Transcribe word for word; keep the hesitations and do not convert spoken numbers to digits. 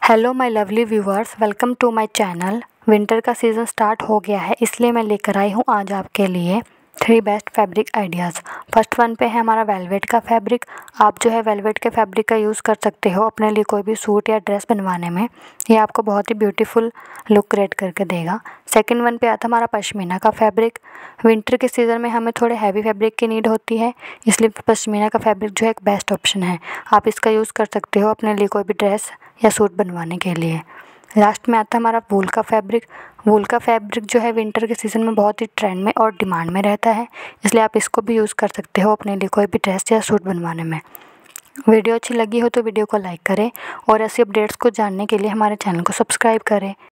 Hello my lovely viewers, welcome to my channel. Winter का season start हो गया है, इसलिए मैं लेकर आई हूँ आज आपके लिए three best fabric ideas. First one पे है हमारा वेलवेट का फैब्रिक। आप जो है वेलवेट के फैब्रिक का यूज़ कर सकते हो अपने लिए कोई भी सूट या ड्रेस बनवाने में। ये आपको बहुत ही ब्यूटीफुल लुक क्रिएट करके देगा। सेकंड वन पे आता हमारा पश्मीना का फैब्रिक। विंटर के सीज़न में हमें थोड़े हैवी फैब्रिक की नीड होती है, इसलिए पश्मीना का फैब्रिक जो है एक बेस्ट ऑप्शन है। आप इसका यूज़ कर सकते हो अपने लिए कोई भी ड्रेस या सूट बनवाने के लिए। लास्ट में आता है हमारा वूल का फैब्रिक। वूल का फैब्रिक जो है विंटर के सीज़न में बहुत ही ट्रेंड में और डिमांड में रहता है, इसलिए आप इसको भी यूज़ कर सकते हो अपने लिए कोई भी ड्रेस या सूट बनवाने में। वीडियो अच्छी लगी हो तो वीडियो को लाइक करें और ऐसी अपडेट्स को जानने के लिए हमारे चैनल को सब्सक्राइब करें।